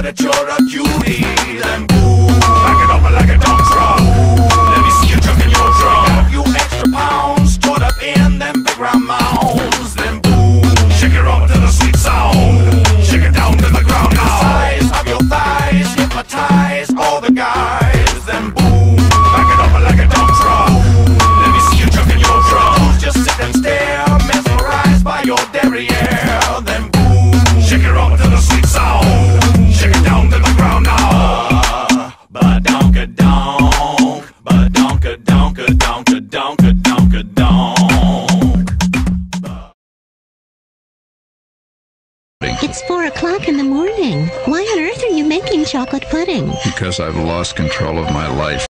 that you're a cutie, then boom, back it up like a dump truck. Let me see you jumping your drum. A few extra pounds stored up in them big round mounds, then boom, shake it up to the sweet sound. Shake it down to the ground now. The size of your thighs hypnotize all the guys, then boom, back it up like a dump truck. Let me see you jumping your drum. Just sit and stare, mesmerized by your derriere, then boom, shake it up to the sweet sound. Shake it down to the ground now. Ba-donka-donk, ba-donka-donka-donka-donka-donka-donk. It's 4 o'clock in the morning. Why on earth are you making chocolate pudding? Because I've lost control of my life.